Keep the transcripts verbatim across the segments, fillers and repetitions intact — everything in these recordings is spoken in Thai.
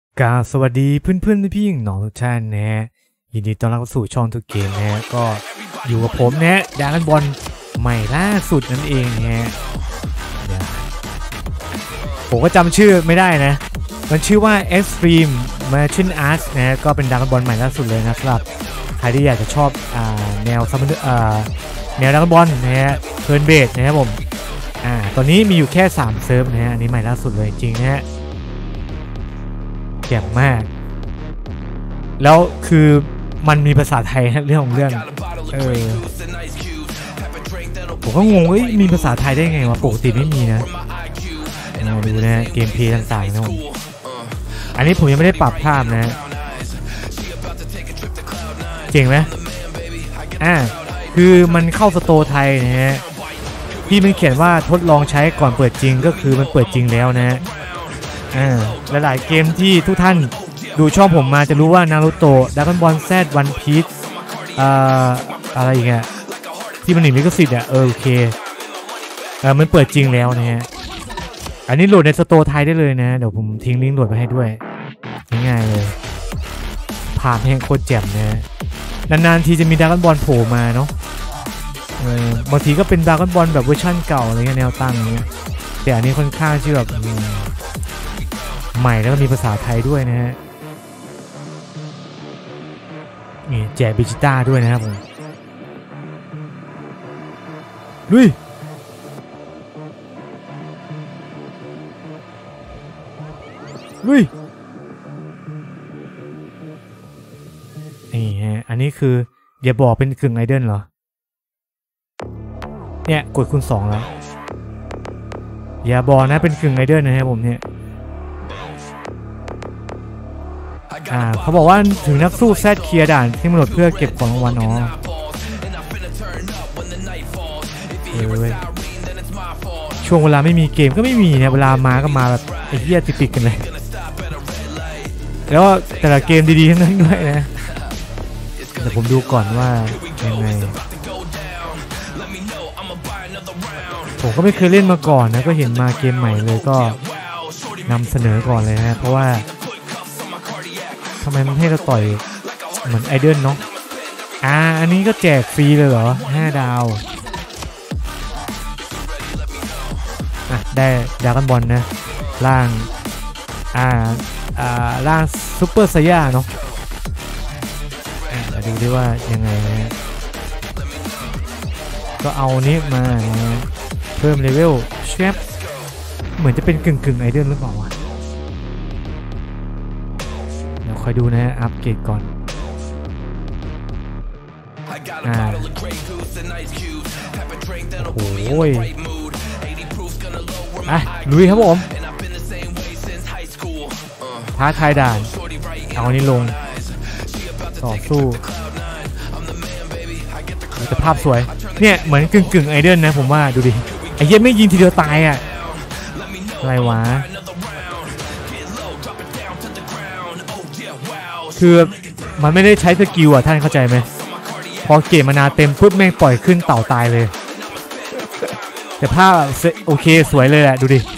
กาสวัสดีเพื่อนเพื่อนพี่ๆน้องทุกท่านนะฮะยินดีต้อนรับเข้าสู่ช่องทุกเกมนะฮะก็อยู่กับผมนะดราก้อนบอลใหม่ล่าสุดนั่นเองนะฮะผมก็จำชื่อไม่ได้นะมันชื่อว่า Extreme Martial Arts นะฮะก็เป็นดราก้อนบอลใหม่ล่าสุดเลยนะครับใครที่อยากจะชอบอ่าแนวซัมเมอร์อ่าแนวดราก้อนบอลนะฮะเทิร์นเบสนะครับผมอ่าตอนนี้มีอยู่แค่สามเซิร์ฟนะฮะอันนี้ใหม่ล่าสุดเลยจริงนะฮะแจ่มมากแล้วคือมันมีภาษาไทยเรื่องของเรื่องเออผมก็งงว่ามีภาษาไทยได้ไงวะปกติไม่มีนะมาดูนะเกมเพลย์ต่างๆนะผมอันนี้ผมยังไม่ได้ปรับภาพนะเจ๋งไหมอ่าคือมันเข้าสโตร์ไทยนะฮะที่มันเขียนว่าทดลองใช้ก่อนเปิดจริงก็คือมันเปิดจริงแล้วนะฮะอ่าหลายๆเกมที่ทุกท่านดูช่องผมมาจะรู้ว่านารูโตะดราก้อนบอลแซดวันพีซอ่าอะไรอย่างเงี้ยที่มันหนีลิขสิทธิ์อ่ะเออโอเคเออมันเปิดจริงแล้วนะฮะอันนี้โหลดในสโตร์ไทยได้เลยนะเดี๋ยวผมทิ้งลิงก์โหลดไปให้ด้วยง่ายๆเลยผ่านแห่งโคตรแจ่มนะนานๆทีจะมีดราก้อนบอลโผล่มาเนาะเออบางทีก็เป็นดราก้อนบอลแบบเวอร์ชั่นเก่าอะไรเงี้ยแนวตั้งเงี้ยแต่อันนี้ค่อนข้างที่แบบใหม่แล้วก็มีภาษาไทยด้วยนะฮะนี่แจกบิจิต้าด้วยนะครับผมลุยลุยนี่ฮะอันนี้คืออย่าบอกเป็นกึ่งไอเดิลเหรอเนี่ยกดคูณสองแล้วอย่าบอกนะเป็นกึ่งไอเดิลนะครับผมเนี่ยอ่าเขาบอกว่าถึงนักสู้แซดเคลียร์ด่านที่มันโหลดเพื่อเก็บของรางวัลอ๋อเออช่วงเวลาไม่มีเกมก็ไม่มีเนี่ยเวลามาก็มาแบบไอ้เหี้ยติดๆกันเลยแล้วแต่ละเกมดีๆทั้งนั้นด้วยนะแต่ผมดูก่อนว่ายังไงผมก็ไม่เคยเล่นมาก่อนนะก็เห็นมาเกมใหม่เลยก็นำเสนอก่อนเลยนะเพราะว่าทำไมมันให้เราต่อยเหมือนไอเดิลเนาะอ่าอันนี้ก็แจกฟรีเลยเหรอห้าดาวอ่ะได้ดราก้อนบอลนะร่างอ่าอ่าร่างซุปเปอร์ไซย่าเนาะอ่ะดูดิว่ายังไงนะก็เอานี้มานะเพิ่มเลเวลเชฟเหมือนจะเป็นกึ่งกึ่งไอเดิลหรือเปล่าวะเดี๋ยวคอยดูนะฮะอัปเกรดก่อนอ่าโอ้ยอ่ะลุยครับผมท้าทายด่านเอาอันนี้ลงต่อสู้แต่ภาพสวยเนี่ยเหมือนกึ่งกึ่งไอเดิลนะผมว่าดูดิไอ้เหี้ยไม่ยิงทีเดียวตายอ่ะอะไรวะคือมันไม่ได้ใช้สกิลอ่ะท่านเข้าใจไหมพอเกมมานาเต็มปุ๊บแม่งปล่อยขึ้นเต่าตายเลยแต่ภาพโอเคสวยเลยแหละดูดิ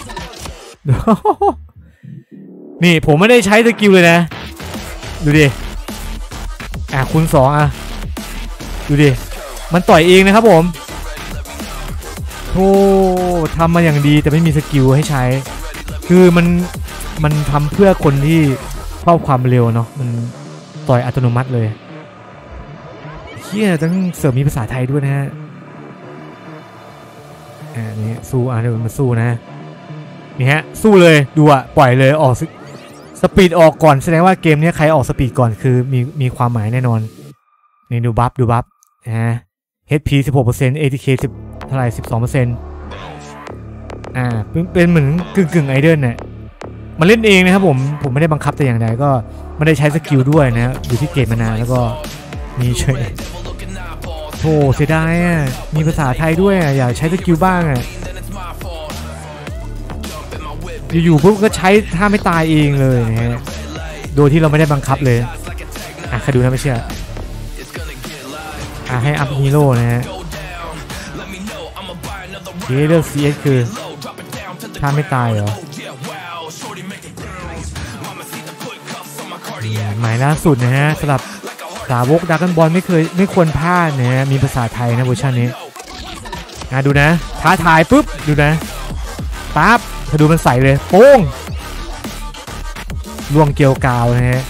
นี่ผมไม่ได้ใช้สกิลเลยนะดูดิอ่ะคูณสองอ่ะดูดิมันต่อยเองนะครับผมโธ่ทำมาอย่างดีแต่ไม่มีสกิลให้ใช้คือมันมันทำเพื่อคนที่ชอบความเร็วเนาะมันต่อยอัตโนมัติเลยเฮียต้องเสริมมีภาษาไทยด้วยนะฮะอ่านี่สู้อ่ะเดี๋ยวมันสู้นะนี่ฮะสู้เลยดูอ่ะปล่อยเลยออกสปีดออกก่อนแสดงว่าเกมนี้ใครออกสปีดก่อนคือมีมีความหมายแน่นอนนี่ดูบัฟดูบัฟนะ เอช พี สิบหกเปอร์เซ็นต์ เอ ที เค สิบเท่าไหร่ สิบสองเปอร์เซ็นต์ อ่าเป็นเหมือนกึ่งกึ่งไอเดิลเนี่ยมาเล่นเองนะครับผมผมไม่ได้บังคับแต่อย่างใดก็ไม่ได้ใช้สกิลด้วยนะอยู่ที่เกมมานานแล้วก็มีเฉยโธ่เสียดายอ่ะมีภาษาไทยด้วยอ่ะอยากใช้สกิลบ้างอ่ะอยู่ๆปุ๊บก็ใช้ท่าไม่ตายเองเลยนะฮะโดยที่เราไม่ได้บังคับเลยอ่ะใครดูนะไม่เชื่ออ่ะให้อัพฮีโร่นะฮะเอเดอร์ซีเอสคือท่าไม่ตายเหรอหมายล่าสุดนะฮะสำหรับสาวกดราก้อนบอลไม่เคยไม่ควรพลาดนะฮะมีภาษาไทยนะเวอร์ชันนี้อ่ะดูนะท้าทายปุ๊บดูนะปั๊บเธอดูมันใส่เลยโป้งล่วงเกลียวกาวนะฮะ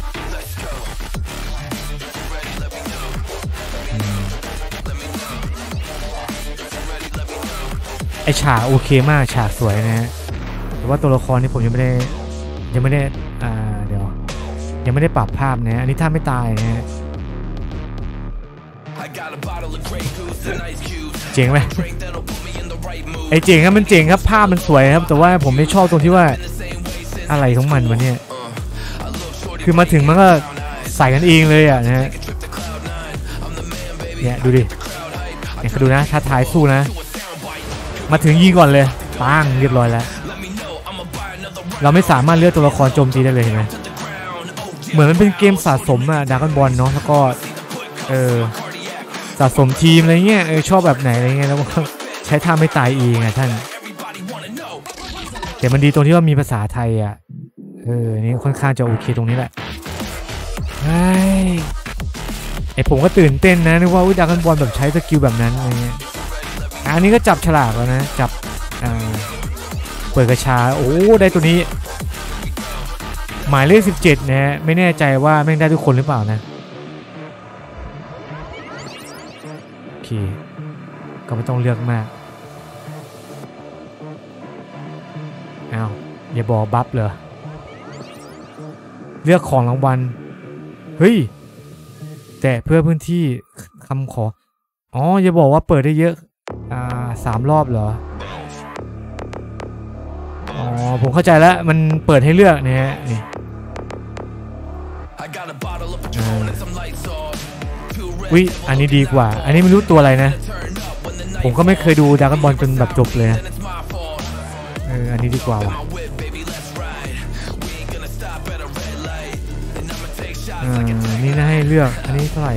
ไอฉากโอเคมากฉากสวยนะฮะแต่ว่าตัวละครนี่ผมยังไม่ได้ยังไม่ได้อ่าเดี๋ยวยังไม่ได้ปรับภาพนะอันนี้ถ้าไม่ตายนะฮะเจ๋งไหมไอเจ๋งครับมันเจ๋งครับภาพมันสวยครับแต่ว่าผมไม่ชอบตรงที่ว่าอะไรของมันวะเนี่ยคือมาถึงมันก็ใส่กันเองเลยอ่ะนะฮะเนี่ยดูดิเนี่ยดูนะท้าทายสู้นะมาถึงยิงก่อนเลยปังเรียบร้อยแล้วเราไม่สามารถเลือกตัวละครโจมตีได้เลยเห็นไหมเหมือนมันเป็นเกมสะสมอะดราก้อนบอลเนาะแล้วก็เออสะสมทีมอะไรเงี้ยเออชอบแบบไหนอะไรเงี้ยแล้วก็ใช้ท่าไม่ตายเองอะท่านแต่มันดีตรงที่ว่ามีภาษาไทยอะเออนี่ค่อนข้างจะโอเคตรงนี้แหละไอ้ไอผมก็ตื่นเต้นนะนึกว่าดราก้อนบอลแบบใช้สกิลแบบนั้นอะไรเงี้ยอันนี้ก็จับฉลากแล้วนะจับอ่าเปิดกระชาโอ้ได้ตัวนี้หมายเลขสิบเจ็ดนะไม่แน่ใจว่าแม่งได้ทุกคนหรือเปล่านะโอเคก็ไม่ต้องเลือกมากอ้าวอย่าบอกบัฟเหรอเลือกของรางวัลเฮ้ยแต่เพื่อพื้นที่คำขออ๋ออย่าบอกว่าเปิดได้เยอะอ่าสามรอบเหรออ๋อผมเข้าใจแล้วมันเปิดให้เลือกนะฮะนี่วิอันนี้ดีกว่าอันนี้ไม่รู้ตัวอะไรนะผมก็ไม่เคยดูดราก้อนบอลจนแบบจบเลยนะเอออันนี้ดีกว่าว่ะอ่านี่น่าให้เลือกอันนี้เท่าไหร่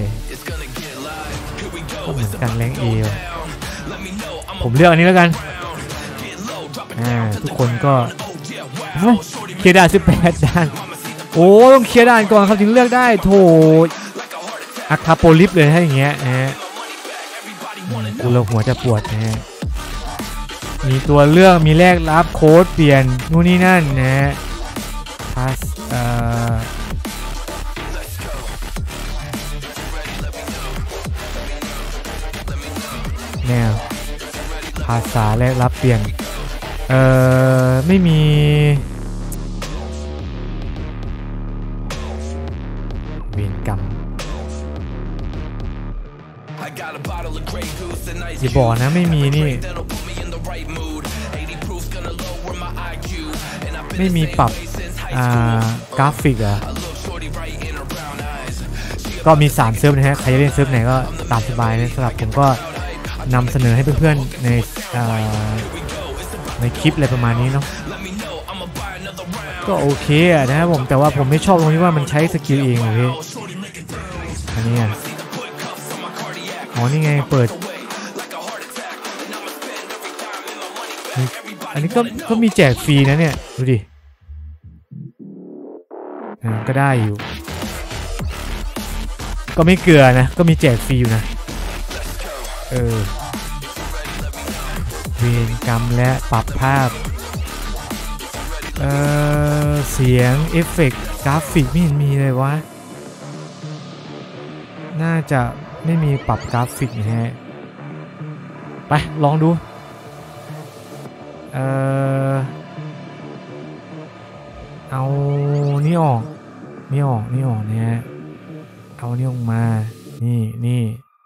ก็เหมือนกันแรงเอวผมเลือกอันนี้แล้วกันอ่าทุกคนก็เคลียร์ด่านสิบแปดด่านโอ้ต้องเคลียร์ด่านก่อนครับถึงเลือกได้โถอัคคาโปลิปเลยถ้าอย่างเงี้ยนะฮะกูเราหัวจะปวดนะฮะมีตัวเลือกมีแลกรับโค้ดเปลี่ยนนู่นนี่นั่นนะฮะพาสเอ่อแนวภาษาแลกรับเปลี่ยนเอ่อไม่มีเวรกรรมอย่าบอกนะไม่มีนี่ไม่มีปรับอ่ากราฟิกเหรอก็มีสามเซิร์ฟนะฮะใครจะเล่นเซิร์ฟไหนก็ตามสบายนะสำหรับผมก็นำเสนอให้เพื่อนๆในในคลิปอะไรประมาณนี้เนาะก็โอเคอะนะครับผมแต่ว่าผมไม่ชอบตรงที่ว่ามันใช้สกิลเองเลยอันนี้อ่ะอ๋อนี่ไงเปิดอันนี้ก็ก็มีแจกฟรีนะเนี่ยดูดิอ่าก็ได้อยู่ก็ไม่เกลือนะก็มีแจกฟรีอยู่นะเออเวรกรรมและปรับภาพเออเสียงเอฟเฟกต์กราฟิกไม่เห็นมีเลยวะน่าจะไม่มีปรับกราฟิกนะฮะไปลองดูเออเอานี่ออกนี่ออกนี่ออกเนี่ยเอานี่ออกมานี่นี่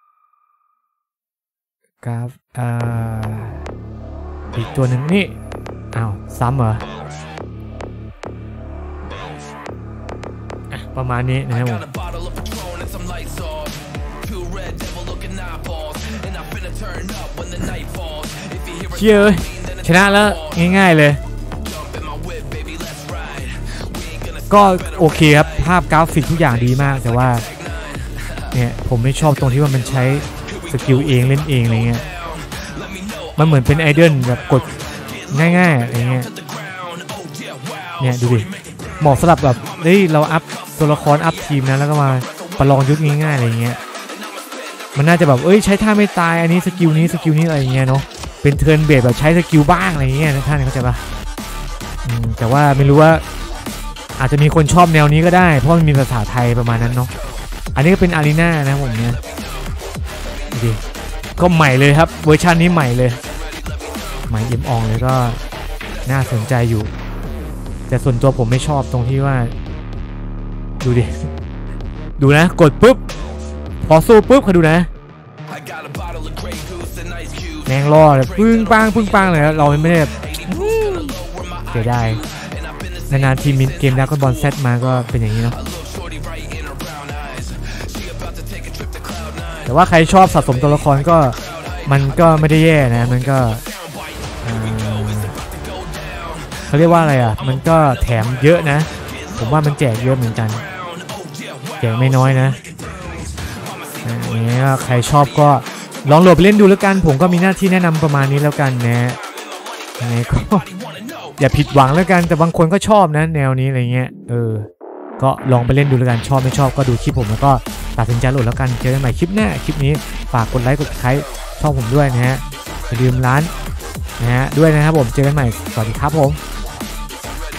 กราฟอ่าอีกตัวหนึ่งนี่อ้าวซ้ำเหรอประมาณนี้นะครับผมเชื่อชนะแล้วง่ายๆเลยก็โอเคครับภาพกราฟิกทุกอย่างดีมากแต่ว่าเนี่ยผมไม่ชอบตรงที่ว่ามันใช้สกิลเองเล่นเองอะไรเงี้ยมันเหมือนเป็นไอดอลแบบกดง่ายๆอะไรเงี้ยเนี่ยดูดิเหมาะสำหรับแบบเฮ้ยเราอัพตัวละครอัพทีมนะแล้วก็มาประลองยุทธง่ายๆอะไรเงี้ยมันน่าจะแบบเอ้ยใช้ท่าไม่ตายอันนี้สกิลนี้สกิลนี้อะไรเงี้ยเนาะเป็นเทิร์นเบสแบบใช้สกิลบ้างอะไรเงี้ยนะท่านเข้าใจปะแต่ว่าไม่รู้ว่าอาจจะมีคนชอบแนวนี้ก็ได้เพราะมันมีภาษาไทยประมาณนั้นเนาะอันนี้ก็เป็นอารีนานะผมเนี่ยดีก็ใหม่เลยครับเวอร์ชันนี้ใหม่เลยใหม่เอ็มอองเลยก็น่าสนใจอยู่แต่ส่วนตัวผมไม่ชอบตรงที่ว่าดูดิดูนะกดปุ๊บพอสู้ปุ๊บเขาดูนะแมงล่อเลยปึ้งปังปึ้งปังเลยเราไม่ได้เสียดายนานๆทีมเกมดราก้อนบอลเซตมาก็เป็นอย่างนี้เนาะแต่ว่าใครชอบสะสมตัวละครก็มันก็ไม่ได้แย่นะมันก็เขาเรียกว่าอะไรอ่ะมันก็แถมเยอะนะผมว่ามันแจกเยอะเหมือนกันแจกไม่น้อยนะนี่ก็ใครชอบก็ลองโหลดไปเล่นดูแล้วกันผมก็มีหน้าที่แนะนำประมาณนี้แล้วกันนะยังไงก็อย่าผิดหวังแล้วกันแต่บางคนก็ชอบนะแนวนี้อะไรเงี้ยเออก็ลองไปเล่นดูแล้วกันชอบไม่ชอบก็ดูคลิปผมแล้วก็ตัดสินใจโหลดแล้วกันเจอกันใหม่คลิปหน้าคลิปนี้ฝากกดไลค์กดไลค์ช่องผมด้วยนะฮะอย่าลืมร้านนะฮะด้วยนะครับผมเจอกันใหม่สวัสดีครับผม